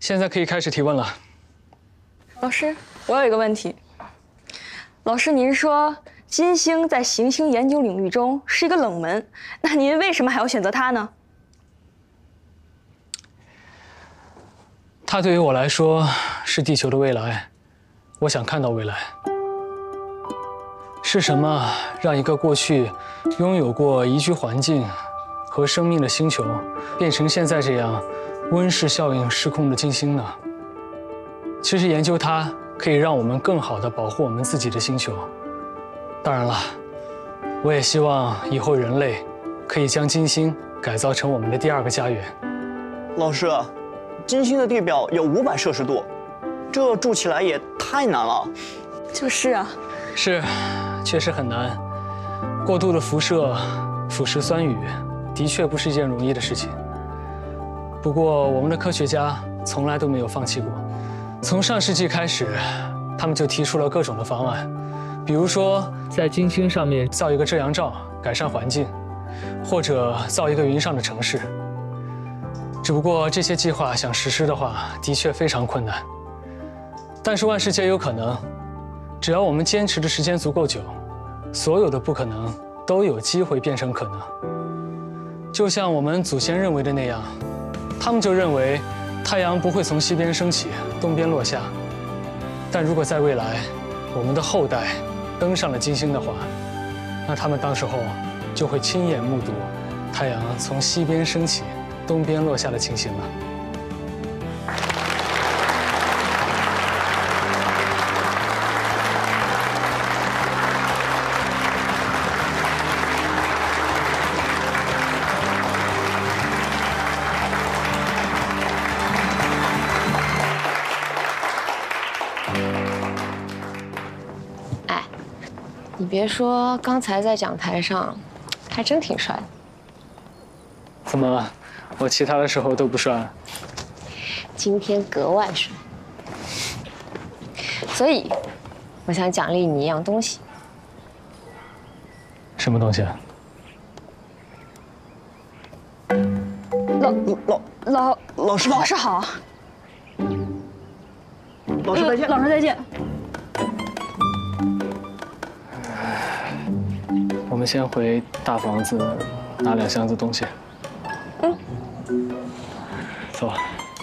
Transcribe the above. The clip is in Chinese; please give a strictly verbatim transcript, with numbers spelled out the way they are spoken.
现在可以开始提问了。 老师，我有一个问题。老师，您说金星在行星研究领域中是一个冷门，那您为什么还要选择它呢？ 它对于我来说是地球的未来，我想看到未来。是什么让一个过去拥有过宜居环境和生命的星球，变成现在这样温室效应失控的金星呢？其实研究它可以让我们更好地保护我们自己的星球。当然了，我也希望以后人类可以将金星改造成我们的第二个家园。 老师，金星的地表有五百摄氏度，这住起来也太难了。 就是啊， 是，确实很难。过度的辐射、腐蚀酸雨，的确不是一件容易的事情。不过，我们的科学家从来都没有放弃过。从上世纪开始，他们就提出了各种的方案，比如说在金星上面造一个遮阳罩，改善环境，或者造一个云上的城市。只不过这些计划想实施的话，的确非常困难。但是万事皆有可能，只要我们坚持的时间足够久，所有的不可能都有机会变成可能。就像我们祖先认为的那样，他们就认为太阳不会从西边升起，东边落下。但如果在未来，我们的后代登上了金星的话，那他们到时候就会亲眼目睹太阳从西边升起，东边落下的情形了。 哎，你别说，刚才在讲台上，还真挺帅的。 怎么了？我其他的时候都不帅。 今天格外帅，所以我想奖励你一样东西。 什么东西啊？ 老老老老师好， 老师好， 老师再见， 老师再见。 我们先回大房子拿两箱子东西。 嗯， 走吧。